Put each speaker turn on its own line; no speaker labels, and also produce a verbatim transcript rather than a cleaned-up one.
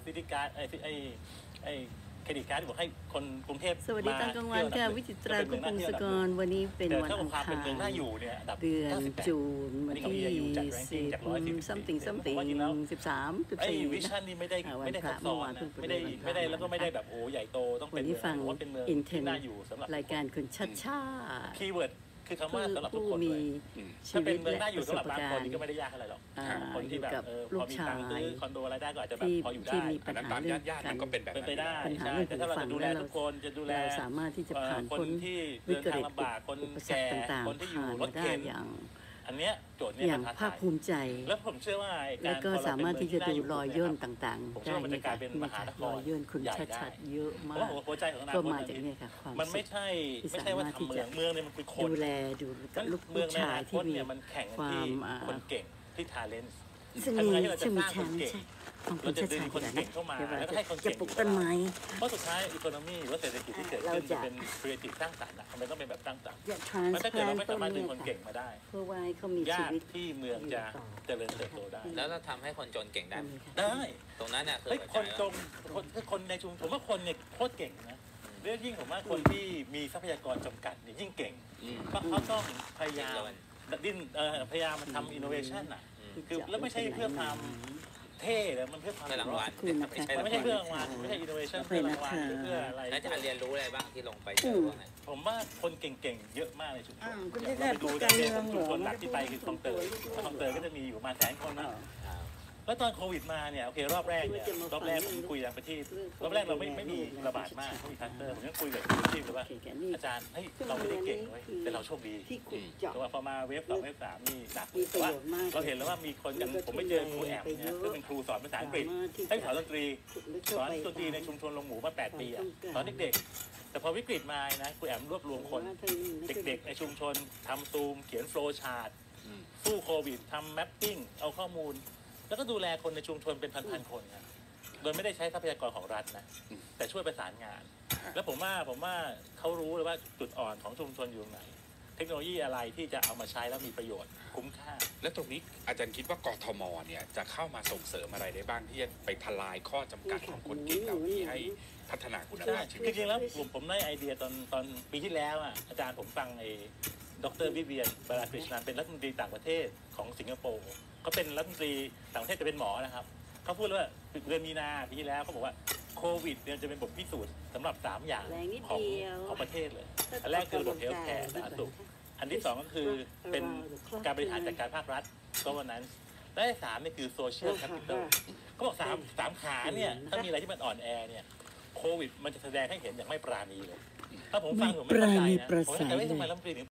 ซิตี้การ์ดไอ้ไอ้ไอ้เครดิตการ์ดที่บอกให้คนกรุงเทพ
สวัสดีตอนกลางวันค่ะวิจิตรากุพงศกรวันนี้เป็นวันอังคารเดือนจูนวันที่สิบ something something สิบสามสิบสี่
วิชั่นนี่ไม่ได้ไม่ได้ซับซ้อนไม่ได้ไม่ได้แล้วก็ไม่ได้แบบโอ้ใหญ่โตต้องเป็นเมืองว่าเป็นเมืองที่น่าอยู่สำหรับ
รายการคุณชัดชา
คีย์เวิร์ดคือคำว่าสำหรับทุกคนเลยถ้าเป็นเมืองน่าอยู่สำหรับบางคนนี่ก็ไม่ได้ยากอะไรหรอกคนที่แบบพอมีตังค์ซื้อคอนโดอะไรได้ก็อาจจะแบบพออยู่ได้
อันนั้นตามญาติๆมันก็เป็นแบบ
เป็นไปได้ใช่แต่ถ้าเราจะดูแลทุกคนจะดูแล
สามารถที่จะผ่าน
คนที่เดินทางลำบากคนแก่คนที่อยู่รถเข็นอันเนี้ยโจทย์เนี่ย
อย่างภาคภูมิใจ
แล้วผมเชื่อว่า
แล้วก็สามารถที่จะดูรอยย่นต่างๆได้
เนี่ยค่ะ
รอยย่นคุณชัดๆเยอะมากก็มาจากเนี่ยค่ะความ
มันไม่ใช่ไม่ใช่ว่าทำเมืองเมืองเนี่ยมันคือคน
ดูแลดูกับลูกผู้ชายที่มี
ความคนเก่งที่ทาเลนต์
ซึ่งมีซึ่งมีแชมป์ของคุณชัดชา
คนเก่งเข้ามาแล้วก็ให้คนเก่ง
จะปลูกต้นไม้
เพราะสุดท้ายอีโคโนมีหรือว่าเศรษฐกิจที่เกิดขึ้นจะเป็นครีเอทีฟสร้างสรรค์ทำไมต้องเป็นแบบสร้างสรรค์มันถ้าเกิดเราไม่สามารถดึงคนเก่งมาได้
เพื่อว่าเขามี
ชีวิตที่เมืองจะเจริญเติบโตได้
แล้วเราทำให้คนจนเก่งได้
ได้
ตรงนั้นเนี่ย
คือคนจนคนคนในชุมชนผมว่าคนเนี่ยโคตรเก่งนะเรื่องยิ่งผมว่าคนที่มีทรัพยากรจำกัดเนี่ยยิ่งเก่งเพราะเขาต้องพยายามดิ้นพยายามมาทำอินโนเวชันอ่ะคือแล้วไม่ใช่เพื่อความเท่เลยมันเพื่อความ
รางวัล
ไม่ใช่เพื่อรางวัลไม่ใช่อินโนเวชันเพื่อรางวัลเพื่ออะไร
แล้วจะเรียนรู้อะไรบ้างที่ลงไปเจอว่าไง
ผมว่าคนเก่งๆเยอะมากในชุมชนเราไปดูในชุมชนหลักที่ไปคือคลองเตยคลองเตยก็จะมีอยู่มาแสนคนนะแล้วตอนโควิดมาเนี่ยโอเครอบแรกเนี่ยรอบแรกผมคุยกันไปที่รอบแรกเราไม่ไม่มีระบาดมากไม่มีคัสเตอร์ผมก็คุยกับทีมเลยว่าอาจารย์เฮ้ยเราไม่ได้เก่งเว้ยแต่เราโชคดีแต่ว่าพอมาเวฟสองเวฟสามนี่หนักเพราะว่าเราเห็นแล้วว่ามีคนกันผมไม่เจอครูแอบเนี่ยซึ่งเป็นครูสอนภาษาอังกฤษให้สอนดนตรีสอนดนตรีในชุมชนลงหมูมาแปดปีอะสอนเด็กๆแต่พอวิกฤตมานะครูแอมรวบรวมคนเด็กๆในชุมชนทำซูมเขียนโฟล์ชาร์ตสู้โควิดทำแมปปิ้งเอาข้อมูลแล้วก็ดูแลคนในชุมชนเป็นพันๆคนนะโดยไม่ได้ใช้ทรัพยากรของรัฐนะแต่ช่วยประสานงานแล้วผมว่าผมว่าเขารู้เลยว่าจุดอ่อนของชุมชนอยู่ตรงไหนเทคโนโลยีอะไรที่จะเอามาใช้แล้วมีประโยชน์คุ้มค่า
และตรงนี้อาจารย์คิดว่ากทมเนี่ยจะเข้ามาส่งเสริมอะไรได้บ้างที่จะไปทลายข้อจำกัดของคนเก่งเหล่านี้ให้พัฒนาคุณภาพชีวิต
จริงๆแล้วผมผมได้ไอเดียตอนตอนปีที่แล้วอ่ะอาจารย์ผมฟังไอ้ดร.วิเวียนบาราคริชนันเป็นรัฐมนตรีต่างประเทศของสิงคโปร์เขาเป็นรัฐมนตรีต่างประเทศจะเป็นหมอนะครับเขาพูดว่าเดือนมีนาปีที่แล้วเขาบอกว่าโควิดเนี่ยจะเป็นบทพิสูจน์สำหรับสามอย่างของของประเทศเลยอันแรกคือระบบเฮลท์แคร์สาธารณสุขอันที่สองก็คือเป็นการบริหารจัดการภาครัฐก็วันนั้นและสามนี่คือโซเชียลแคปิตอลเขาบอกสามสามขาเนี่ยถ้ามีอะไรที่มันอ่อนแอเนี่ยโควิดมันจะแสดงให้เห็นอย่างไม่ปราณีเลยถ้าผมฟังผมไม่เข้าใจนะผมจะไม่ทำไมรัฐมนตรี